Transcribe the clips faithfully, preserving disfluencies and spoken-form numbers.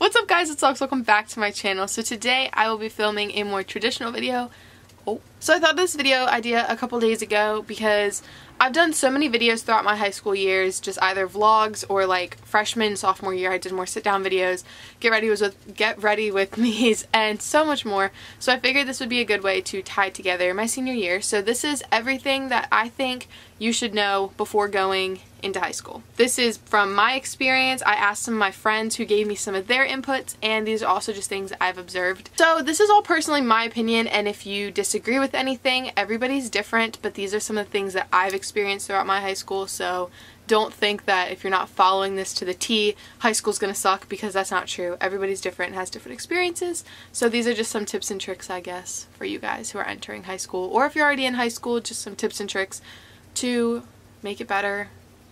What's up guys, it's Alex, welcome back to my channel. So today I will be filming a more traditional video. Oh. So I thought of this video idea a couple days ago because I've done so many videos throughout my high school years, just either vlogs or like freshman, sophomore year I did more sit down videos, get ready with get ready with me's, and so much more. So I figured this would be a good way to tie together my senior year. So this is everything that I think you should know before going into high school. This is from my experience. I asked some of my friends who gave me some of their inputs, and these are also just things I've observed. So this is all personally my opinion, and if you disagree with anything, everybody's different, but these are some of the things that I've experienced throughout my high school. So don't think that if you're not following this to the T, high school's gonna suck, because that's not true. Everybody's different and has different experiences. So these are just some tips and tricks, I guess, for you guys who are entering high school, or if you're already in high school, just some tips and tricks to make it better.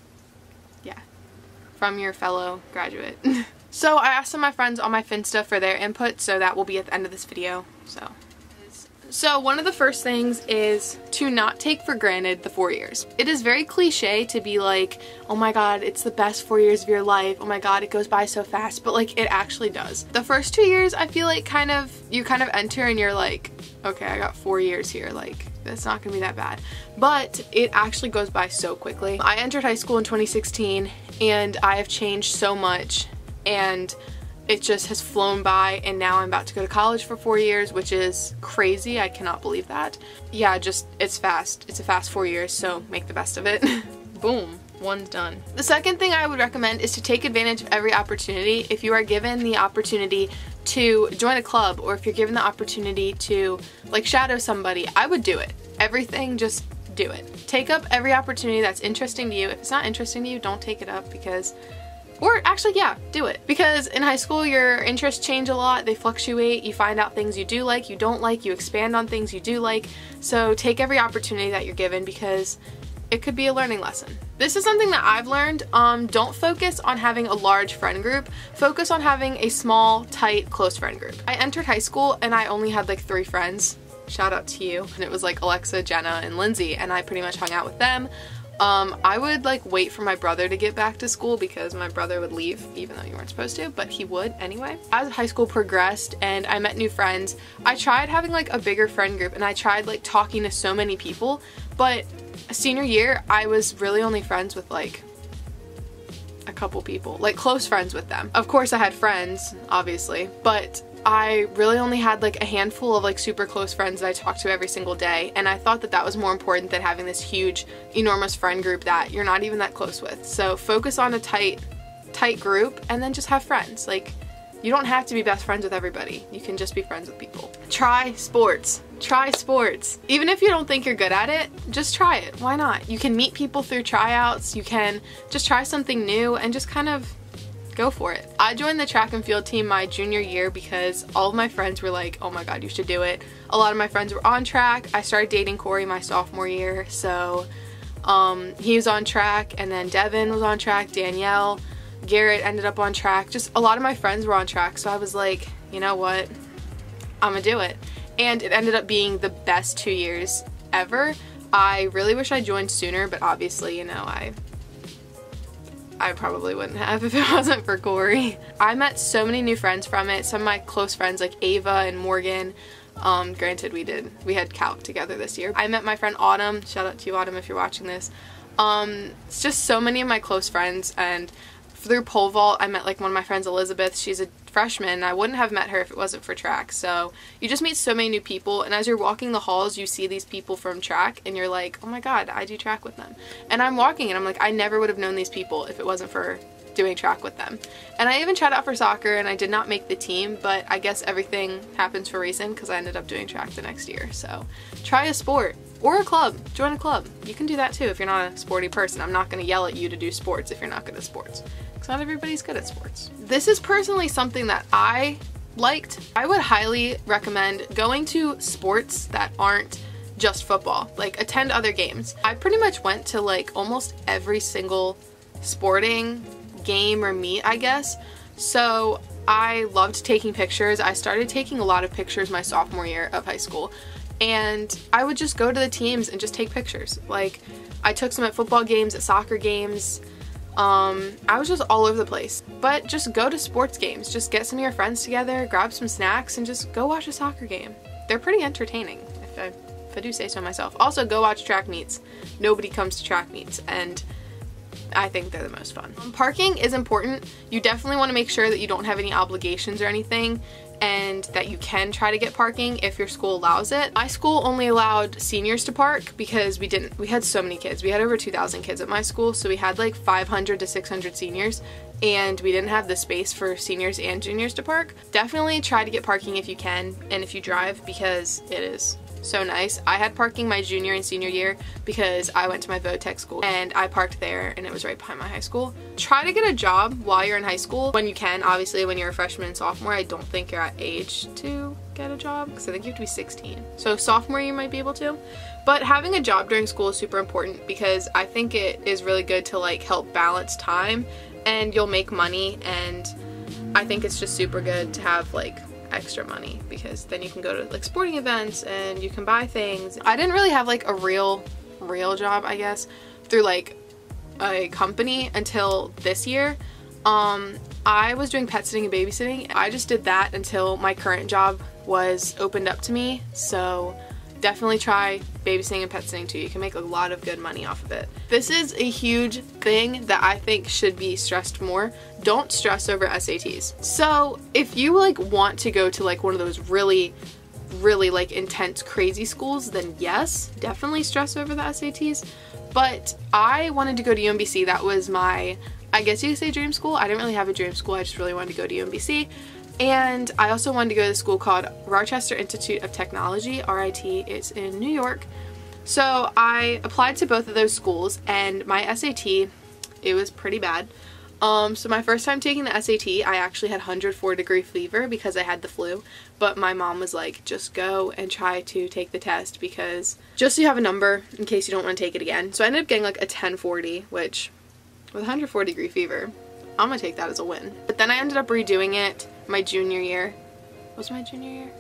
Yeah, from your fellow graduate. So I asked some of my friends on my Finsta for their input, so that will be at the end of this video. So So one of the first things is to not take for granted the four years. It is very cliche to be like, oh my god, it's the best four years of your life, oh my god, it goes by so fast, but like it actually does. The first two years I feel like kind of, you kind of enter and you're like, okay, I got four years here, like that's not gonna be that bad. But it actually goes by so quickly. I entered high school in twenty sixteen and I have changed so much, and it just has flown by, and now I'm about to go to college for four years, which is crazy. I cannot believe that. Yeah, just, it's fast. It's a fast four years, so make the best of it. Boom. One's done. The second thing I would recommend is to take advantage of every opportunity. If you are given the opportunity to join a club, or if you're given the opportunity to like shadow somebody, I would do it. Everything, just do it. Take up every opportunity that's interesting to you. If it's not interesting to you, don't take it up, because Or actually, yeah, do it. Because in high school, your interests change a lot. They fluctuate. You find out things you do like, you don't like. You expand on things you do like. So take every opportunity that you're given, because it could be a learning lesson. This is something that I've learned. Um, don't focus on having a large friend group. Focus on having a small, tight, close friend group. I entered high school and I only had like three friends. Shout out to you. And it was like Alexa, Jenna, and Lindsay, and I pretty much hung out with them. Um, I would like wait for my brother to get back to school, because my brother would leave even though you weren't supposed to, but he would anyway. As high school progressed and I met new friends, I tried having like a bigger friend group, and I tried like talking to so many people, but senior year I was really only friends with like a couple people, like close friends with them. Of course I had friends, obviously, but I really only had like a handful of like super close friends that I talked to every single day, and I thought that that was more important than having this huge, enormous friend group that you're not even that close with. So focus on a tight, tight group, and then just have friends. Like, you don't have to be best friends with everybody. You can just be friends with people. Try sports. Try sports. Even if you don't think you're good at it, just try it. Why not? You can meet people through tryouts. You can just try something new and just kind of go for it. I joined the track and field team my junior year because all of my friends were like, oh my god, you should do it. A lot of my friends were on track. I started dating Corey my sophomore year, so um, he was on track, and then Devin was on track, Danielle, Garrett ended up on track. Just a lot of my friends were on track, so I was like, you know what, I'm gonna do it. And it ended up being the best two years ever. I really wish I joined sooner, but obviously, you know, I I probably wouldn't have if it wasn't for Corey. I met so many new friends from it. Some of my close friends like Ava and Morgan. Um, granted, we did, we had calc together this year. I met my friend Autumn. Shout out to you, Autumn, if you're watching this. Um, it's just so many of my close friends, and through pole vault, I met like one of my friends, Elizabeth. She's a freshman, and I wouldn't have met her if it wasn't for track. So you just meet so many new people, and as you're walking the halls, you see these people from track, and you're like, oh my god, I do track with them. And I'm walking, and I'm like, I never would have known these people if it wasn't for doing track with them. And I even tried out for soccer, and I did not make the team, but I guess everything happens for a reason, because I ended up doing track the next year. So try a sport. Or a club. Join a club. You can do that too if you're not a sporty person. I'm not going to yell at you to do sports if you're not good at sports, because not everybody's good at sports. This is personally something that I liked. I would highly recommend going to sports that aren't just football. Like, attend other games. I pretty much went to like almost every single sporting game or meet, I guess. So I loved taking pictures. I started taking a lot of pictures my sophomore year of high school. And I would just go to the teams and just take pictures. Like, I took some at football games, at soccer games, Um, I was just all over the place. But just go to sports games. Just get some of your friends together, grab some snacks, and just go watch a soccer game. They're pretty entertaining, if I, if I do say so myself. Also, go watch track meets. Nobody comes to track meets, and I think they're the most fun. Um, parking is important. You definitely want to make sure that you don't have any obligations or anything, and that you can try to get parking if your school allows it. My school only allowed seniors to park because we didn't, we had so many kids. We had over two thousand kids at my school, so we had like five hundred to six hundred seniors, and we didn't have the space for seniors and juniors to park. Definitely try to get parking if you can, and if you drive, because it is so nice. I had parking my junior and senior year because I went to my vo-tech school and I parked there, and it was right behind my high school. Try to get a job while you're in high school when you can. Obviously, when you're a freshman and sophomore, I don't think you're at age to get a job because I think you have to be sixteen. So sophomore you might be able to. But having a job during school is super important because I think it is really good to like help balance time, and you'll make money, and I think it's just super good to have like extra money because then you can go to like sporting events and you can buy things. I didn't really have like a real real job, I guess, through like a company until this year. Um, I was doing pet sitting and babysitting. I just did that until my current job was opened up to me, so definitely try babysitting and pet sitting too. You can make a lot of good money off of it. This is a huge thing that I think should be stressed more. Don't stress over S A Ts. So if you like want to go to like one of those really really like intense crazy schools, then yes, definitely stress over the S A Ts. But I wanted to go to U M B C. That was my, I guess you could say, dream school. I didn't really have a dream school. I just really wanted to go to U M B C. And I also wanted to go to a school called Rochester Institute of Technology, R I T. It's in New York. So I applied to both of those schools, and my S A T, it was pretty bad. Um, so my first time taking the S A T, I actually had one hundred four degree fever because I had the flu. But my mom was like, just go and try to take the test because just so you have a number in case you don't want to take it again. So I ended up getting like a ten forty, which with one hundred four degree fever, I'm gonna take that as a win. But then I ended up redoing it my junior year. Was my junior year?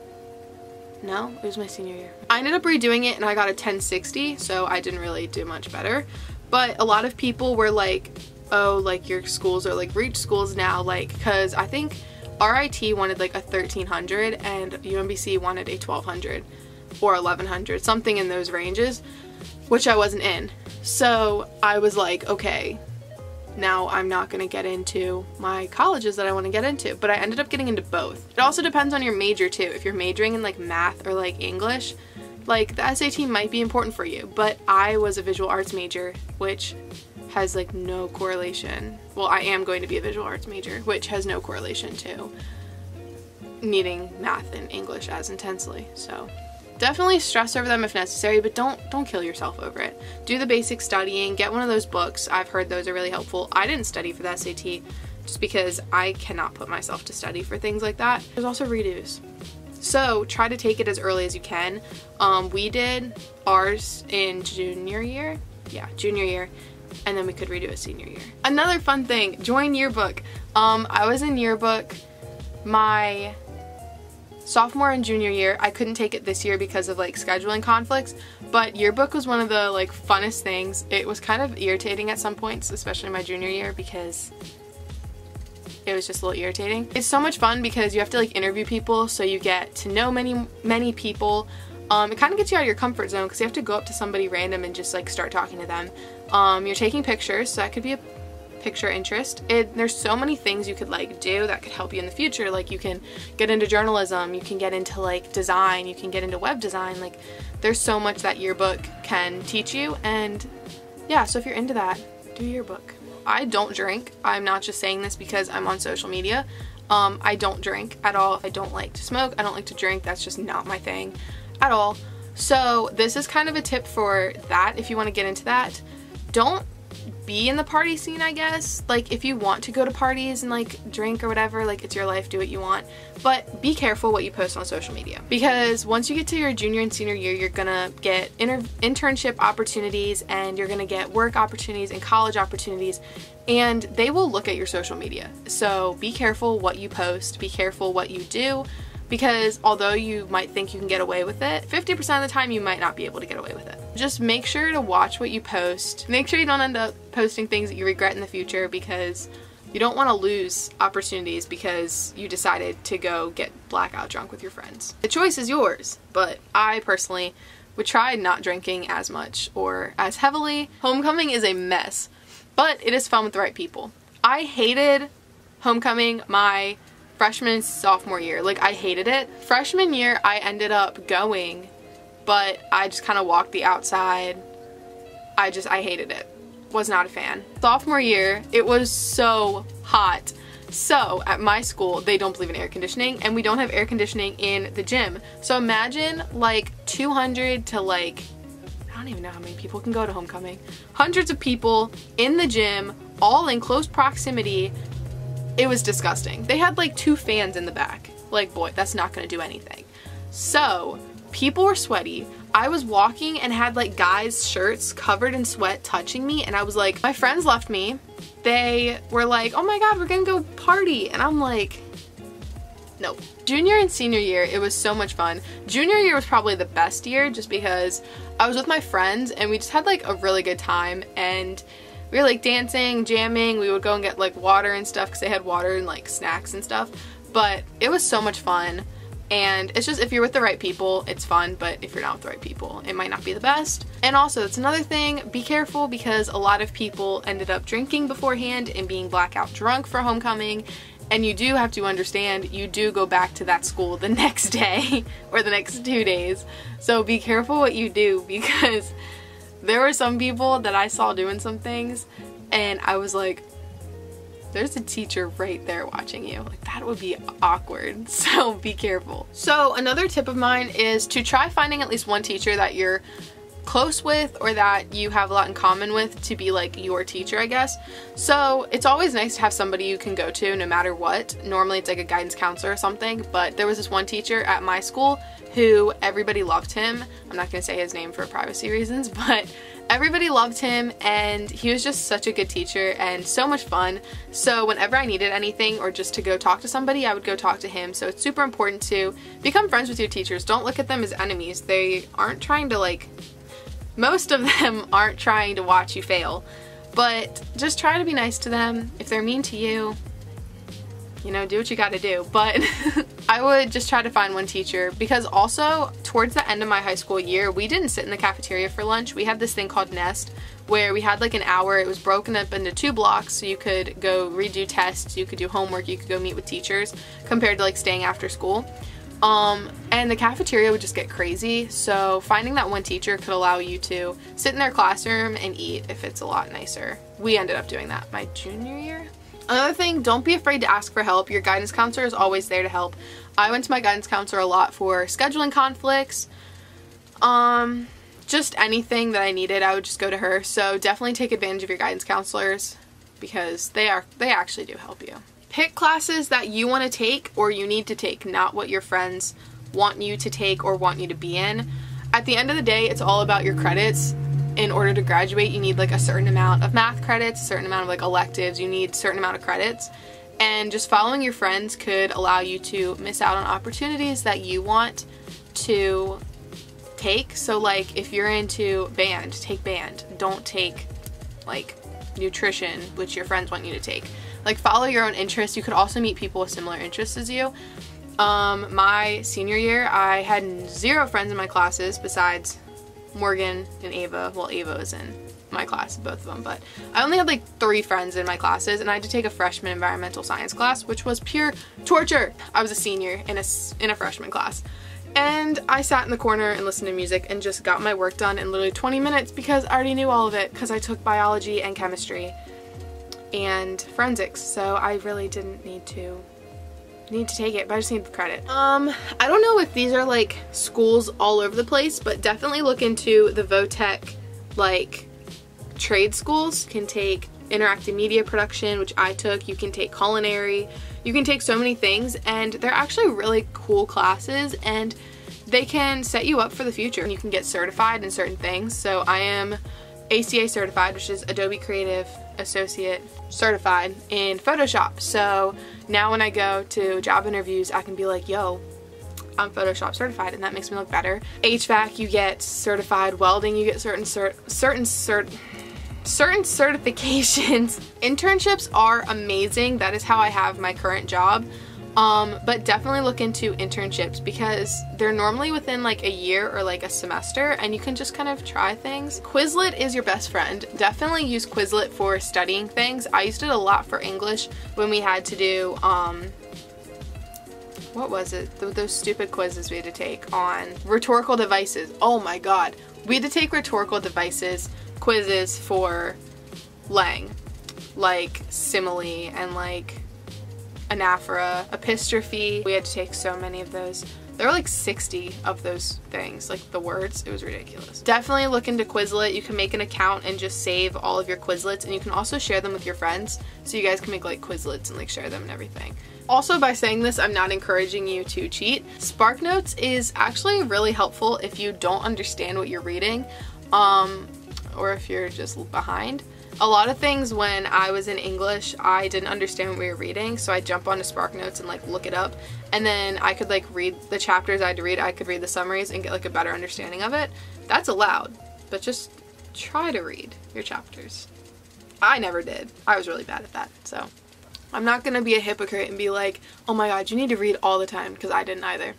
No, it was my senior year. I ended up redoing it and I got a ten sixty, so I didn't really do much better. But a lot of people were like, oh, like your schools are like reach schools now, like, because I think R I T wanted like a thirteen hundred and U M B C wanted a twelve hundred or eleven hundred, something in those ranges, which I wasn't in. So I was like, okay, now I'm not going to get into my colleges that I want to get into, but I ended up getting into both. It also depends on your major too. If you're majoring in like math or like English, like the S A T might be important for you, but I was a visual arts major, which has like no correlation. Well, I am going to be a visual arts major, which has no correlation to needing math and English as intensely. So definitely stress over them if necessary, but don't don't kill yourself over it. Do the basic studying, get one of those books. I've heard those are really helpful. I didn't study for the S A T just because I cannot put myself to study for things like that. There's also redos. So try to take it as early as you can. Um, we did ours in junior year. Yeah, junior year. And then we could redo it senior year. Another fun thing, join yearbook. Um, I was in yearbook my sophomore and junior year. I couldn't take it this year because of like scheduling conflicts, but yearbook was one of the like funnest things. It was kind of irritating at some points, especially my junior year, because it was just a little irritating. It's so much fun because you have to like interview people, so you get to know many many people. Um, it kind of gets you out of your comfort zone because you have to go up to somebody random and just like start talking to them. Um, you're taking pictures, so that could be a picture interest. It, there's so many things you could like do that could help you in the future. Like you can get into journalism, you can get into like design, you can get into web design. Like there's so much that yearbook can teach you, and yeah, so if you're into that, do yearbook. I don't drink. I'm not just saying this because I'm on social media. Um, I don't drink at all. I don't like to smoke. I don't like to drink. That's just not my thing at all. So this is kind of a tip for that if you want to get into that. Don't be in the party scene, I guess. Like if you want to go to parties and like drink or whatever, like it's your life, do what you want, but be careful what you post on social media, because once you get to your junior and senior year, you're gonna get inter internship opportunities and you're gonna get work opportunities and college opportunities, and they will look at your social media. So be careful what you post, be careful what you do. because although you might think you can get away with it, fifty percent of the time you might not be able to get away with it. Just make sure to watch what you post. Make sure you don't end up posting things that you regret in the future, because you don't want to lose opportunities because you decided to go get blackout drunk with your friends. The choice is yours, but I personally would try not drinking as much or as heavily. Homecoming is a mess, but it is fun with the right people. I hated homecoming my freshman and sophomore year. Like, I hated it. Freshman year, I ended up going, but I just kind of walked the outside. I just, I hated it. Was not a fan. Sophomore year, it was so hot. So at my school, they don't believe in air conditioning, and we don't have air conditioning in the gym. So imagine like two hundred to like, I don't even know how many people can go to homecoming. Hundreds of people in the gym, all in close proximity. It was disgusting. They had like two fans in the back. Like, boy, that's not gonna do anything. So people were sweaty. I was walking and had like guys' shirts covered in sweat touching me, and I was like, my friends left me. They were like, oh my god, we're gonna go party. And I'm like, no. Junior and senior year, it was so much fun. Junior year was probably the best year just because I was with my friends and we just had like a really good time, and we were like dancing, jamming. We would go and get like water and stuff because they had water and like snacks and stuff. But it was so much fun. And it's just, if you're with the right people, it's fun, but if you're not with the right people, it might not be the best. And also, it's another thing, be careful, because a lot of people ended up drinking beforehand and being blackout drunk for homecoming, and you do have to understand, you do go back to that school the next day or the next two days. So be careful what you do, because there were some people that I saw doing some things, and I was like, there's a teacher right there watching you. Like, that would be awkward, so be careful. So another tip of mine is to try finding at least one teacher that you're close with or that you have a lot in common with to be like your teacher, I guess. So it's always nice to have somebody you can go to no matter what. Normally it's like a guidance counselor or something, but there was this one teacher at my school who everybody loved him. I'm not gonna say his name for privacy reasons, but everybody loved him, and he was just such a good teacher and so much fun. So whenever I needed anything or just to go talk to somebody, I would go talk to him. So it's super important to become friends with your teachers. Don't look at them as enemies. They aren't trying to like, most of them aren't trying to watch you fail, but just try to be nice to them. If they're mean to you, you know, do what you gotta do. But I would just try to find one teacher, because also towards the end of my high school year, we didn't sit in the cafeteria for lunch. We had this thing called Nest where we had like an hour. It was broken up into two blocks, so you could go redo tests, you could do homework, you could go meet with teachers, compared to like staying after school. Um, and the cafeteria would just get crazy, so finding that one teacher could allow you to sit in their classroom and eat if it's a lot nicer. We ended up doing that my junior year. Another thing, don't be afraid to ask for help. Your guidance counselor is always there to help. I went to my guidance counselor a lot for scheduling conflicts, um, just anything that I needed, I would just go to her. So definitely take advantage of your guidance counselors, because they are, they actually do help you. Pick classes that you want to take or you need to take, not what your friends want you to take or want you to be in. At the end of the day, it's all about your credits. In order to graduate, you need like a certain amount of math credits, a certain amount of like electives, you need a certain amount of credits. And just following your friends could allow you to miss out on opportunities that you want to take. So like if you're into band, take band. Don't take like nutrition, which your friends want you to take. Like, follow your own interests. You could also meet people with similar interests as you. Um, my senior year, I had zero friends in my classes besides Morgan and Ava. Well, Ava was in my class, both of them, but I only had like three friends in my classes, and I had to take a freshman environmental science class, which was pure torture. I was a senior in a, in a freshman class, and I sat in the corner and listened to music and just got my work done in literally twenty minutes because I already knew all of it, because I took biology and chemistry and forensics, so I really didn't need to need to take it, but I just need the credit. Um, I don't know if these are like schools all over the place, but definitely look into the Votech like trade schools. You can take interactive media production, which I took. You can take culinary. You can take so many things, and they're actually really cool classes, and they can set you up for the future. You can get certified in certain things. So I am A C A certified, which is Adobe Creative Associate certified in Photoshop. So now when I go to job interviews, I can be like, yo, I'm Photoshop certified and that makes me look better. H V A C, you get certified. Welding, you get certain cert certain cert certain certifications. Internships are amazing. That is how I have my current job. Um, but definitely look into internships because they're normally within like a year or like a semester and you can just kind of try things. Quizlet is your best friend. Definitely use Quizlet for studying things. I used it a lot for English when we had to do, um, what was it? Th those stupid quizzes we had to take on rhetorical devices. Oh my god. We had to take rhetorical devices quizzes for Lang. Like simile and like anaphora, epistrophe. We had to take so many of those. There were like sixty of those things, like the words. It was ridiculous. Definitely look into Quizlet. You can make an account and just save all of your Quizlets, and you can also share them with your friends so you guys can make like Quizlets and like share them and everything. Also, by saying this, I'm not encouraging you to cheat. SparkNotes is actually really helpful if you don't understand what you're reading, um, or if you're just behind. A lot of things when I was in English, I didn't understand what we were reading, so I'd jump onto SparkNotes and like look it up, and then I could like read the chapters I had to read, I could read the summaries and get like a better understanding of it. That's allowed, but just try to read your chapters. I never did. I was really bad at that, so I'm not gonna be a hypocrite and be like, oh my god, you need to read all the time, because I didn't either.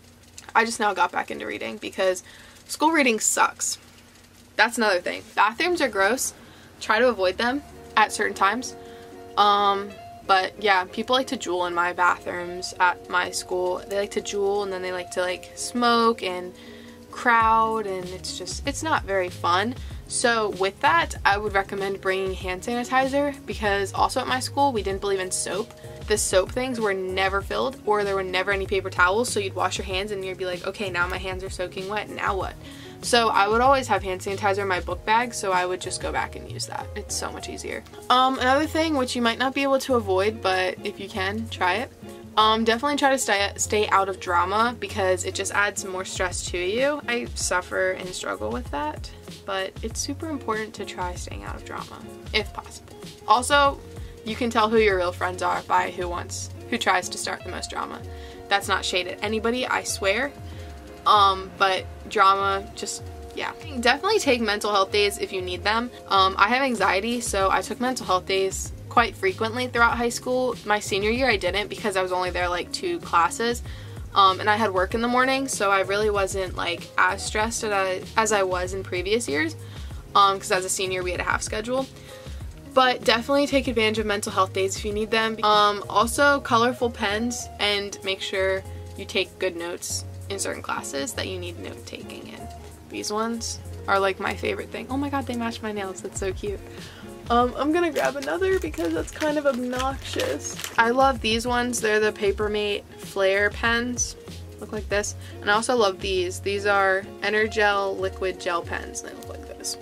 I just now got back into reading because school reading sucks. That's another thing. Bathrooms are gross. Try to avoid them at certain times. Um, but yeah, people like to jewel in my bathrooms at my school. They like to jewel and then they like to like smoke and crowd, and it's just, it's not very fun. So with that, I would recommend bringing hand sanitizer, because also at my school we didn't believe in soap. The soap things were never filled, or there were never any paper towels, so you'd wash your hands and you'd be like, okay, now my hands are soaking wet, now what? So I would always have hand sanitizer in my book bag, so I would just go back and use that. It's so much easier. Um, another thing, which you might not be able to avoid, but if you can, try it. Um, definitely try to stay, stay out of drama, because it just adds more stress to you. I suffer and struggle with that, but it's super important to try staying out of drama, if possible. Also, you can tell who your real friends are by who wants, who tries to start the most drama. That's not shade at anybody, I swear. Um, but drama, just, yeah. Definitely take mental health days if you need them. Um, I have anxiety, so I took mental health days quite frequently throughout high school. My senior year I didn't, because I was only there like two classes, um, and I had work in the morning, so I really wasn't like as stressed as I, as I was in previous years, um, because as a senior we had a half schedule. But definitely take advantage of mental health days if you need them. Um, also, colorful pens, and make sure you take good notes in certain classes that you need note taking in. These ones are like my favorite thing. Oh my god, they match my nails. That's so cute. Um, I'm gonna grab another because that's kind of obnoxious. I love these ones. They're the Papermate Flare pens. Look like this. And I also love these. These are Energel liquid gel pens. They look like this.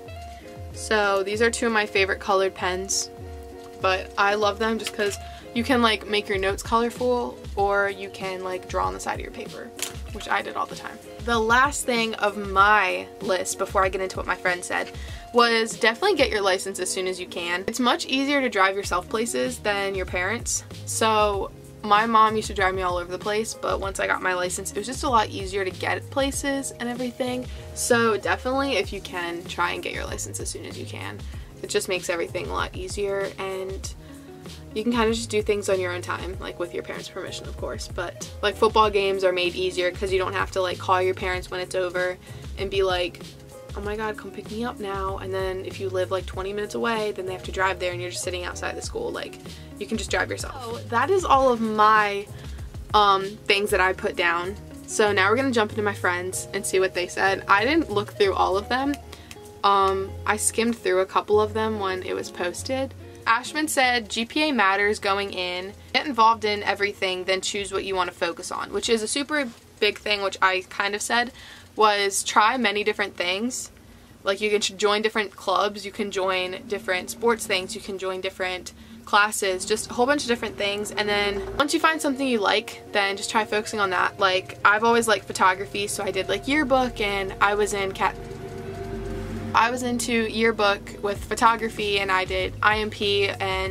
So these are two of my favorite colored pens, but I love them just because you can like make your notes colorful, or you can like draw on the side of your paper, which I did all the time. The last thing of my list before I get into what my friend said was definitely get your license as soon as you can. It's much easier to drive yourself places than your parents. So my mom used to drive me all over the place, but once I got my license, it was just a lot easier to get places and everything. So definitely, if you can, try and get your license as soon as you can. It just makes everything a lot easier, and you can kind of just do things on your own time, like with your parents' permission, of course. But like football games are made easier because you don't have to like call your parents when it's over and be like, oh my god, come pick me up now. And then if you live like twenty minutes away, then they have to drive there and you're just sitting outside the school. Like, you can just drive yourself. So that is all of my um, things that I put down. So now we're gonna jump into my friends and see what they said. I didn't look through all of them. Um, I skimmed through a couple of them when it was posted. Ashman said G P A matters going in. Get involved in everything, then choose what you want to focus on, which is a super big thing, which I kind of said, was try many different things. Like, you can join different clubs, you can join different sports things, you can join different classes, just a whole bunch of different things. And then once you find something you like, then just try focusing on that. Like, I've always liked photography, so I did like yearbook, and I was in cat I was into yearbook with photography, and I did I M P and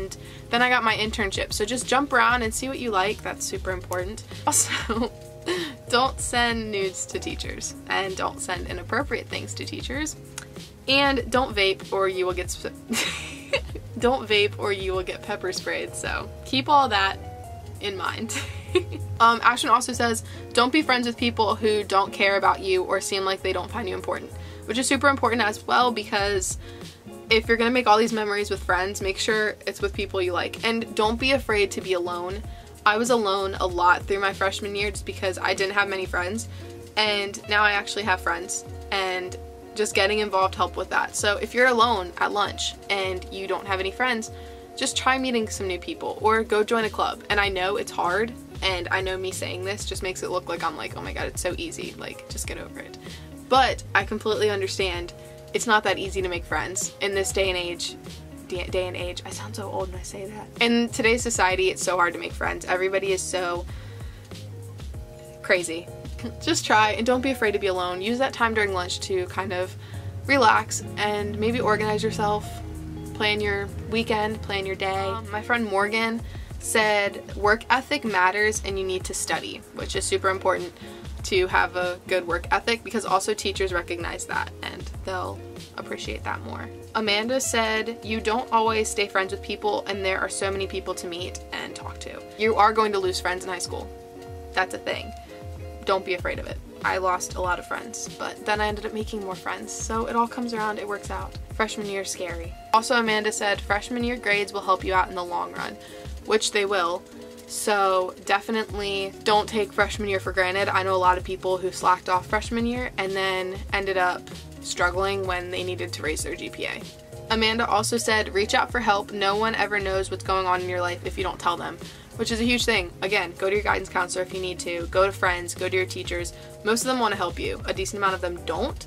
Then I got my internship. So just jump around and see what you like. That's super important. Also, don't send nudes to teachers, and don't send inappropriate things to teachers, and don't vape or you will get sp don't vape or you will get pepper sprayed. So keep all that in mind. um, Ashton also says, don't be friends with people who don't care about you or seem like they don't find you important, which is super important as well, because if you're gonna make all these memories with friends, make sure it's with people you like, and don't be afraid to be alone. I was alone a lot through my freshman year just because I didn't have many friends, and now I actually have friends, and just getting involved helped with that. So if you're alone at lunch and you don't have any friends, just try meeting some new people or go join a club. And I know it's hard, and I know me saying this just makes it look like I'm like, oh my god, it's so easy, like just get over it. But I completely understand it's not that easy to make friends in this day and age. Day and age. I sound so old when I say that. In today's society, it's so hard to make friends. Everybody is so crazy. Just try, and don't be afraid to be alone. Use that time during lunch to kind of relax and maybe organize yourself, plan your weekend, plan your day. Um, my friend Morgan said work ethic matters and you need to study, which is super important to have a good work ethic, because also teachers recognize that and they'll appreciate that more. Amanda said you don't always stay friends with people, and there are so many people to meet and talk to. You are going to lose friends in high school. That's a thing. Don't be afraid of it. I lost a lot of friends, but then I ended up making more friends, so it all comes around, it works out. Freshman year is scary. Also, Amanda said freshman year grades will help you out in the long run, which they will. So definitely don't take freshman year for granted. I know a lot of people who slacked off freshman year and then ended up struggling when they needed to raise their G P A. Amanda also said reach out for help. No one ever knows what's going on in your life if you don't tell them, which is a huge thing. Again, go to your guidance counselor if you need to. Go to friends, go to your teachers. Most of them want to help you. A decent amount of them don't,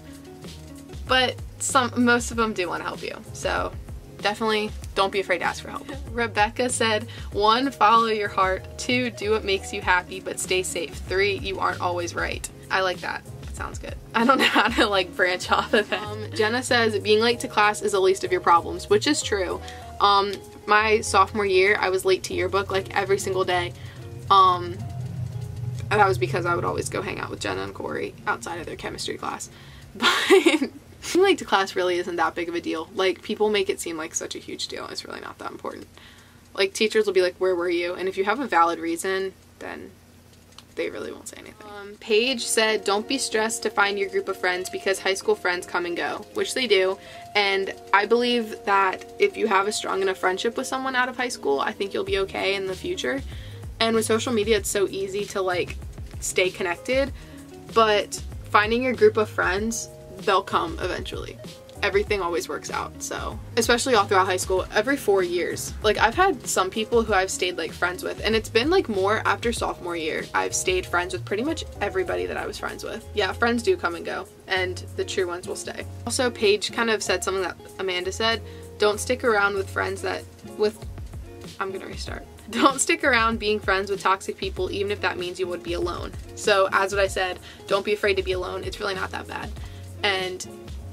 but some most of them do want to help you. So definitely don't be afraid to ask for help. Rebecca said, one, follow your heart. Two, do what makes you happy, but stay safe. Three, you aren't always right. I like that. That sounds good. I don't know how to like branch off of that. Um, Jenna says, being late to class is the least of your problems, which is true. Um, my sophomore year, I was late to yearbook like every single day. Um, and that was because I would always go hang out with Jenna and Corey outside of their chemistry class. But being late to class really isn't that big of a deal. Like, people make it seem like such a huge deal. It's really not that important. Like, teachers will be like, where were you? And if you have a valid reason, then they really won't say anything. Um, Paige said, don't be stressed to find your group of friends because high school friends come and go, which they do. And I believe that if you have a strong enough friendship with someone out of high school, I think you'll be okay in the future. And with social media, it's so easy to like stay connected, but finding your group of friends, they'll come eventually. Everything always works out. So especially all throughout high school, every four years, like I've had some people who I've stayed like friends with, and it's been like more after sophomore year. I've stayed friends with pretty much everybody that I was friends with. Yeah, friends do come and go, and the true ones will stay. Also, Paige kind of said something that Amanda said, don't stick around with friends that with I'm gonna restart. Don't stick around being friends with toxic people, even if that means you would be alone. So as what I said, don't be afraid to be alone. It's really not that bad. And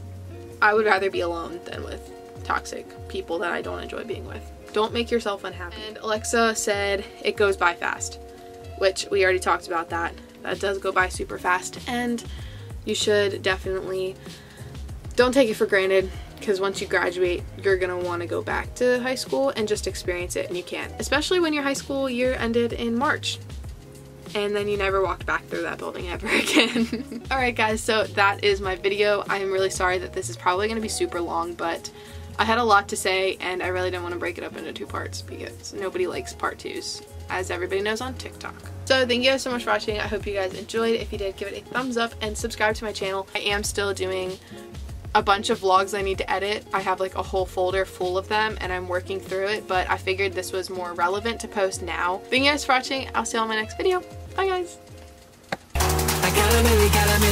I would rather be alone than with toxic people that I don't enjoy being with. Don't make yourself unhappy. And Alexa said it goes by fast, which we already talked about that. That does go by super fast, and you should definitely don't take it for granted, because once you graduate, you're gonna want to go back to high school and just experience it, and you can't. Especially when your high school year ended in March. And then you never walked back through that building ever again. Alright guys, so that is my video. I am really sorry that this is probably going to be super long, but I had a lot to say and I really didn't want to break it up into two parts because nobody likes part twos, as everybody knows on TikTok. So thank you guys so much for watching. I hope you guys enjoyed. If you did, give it a thumbs up and subscribe to my channel. I am still doing a bunch of vlogs I need to edit. I have like a whole folder full of them and I'm working through it, but I figured this was more relevant to post now. Thank you guys for watching. I'll see you on my next video. Bye guys. I gotta really, gotta really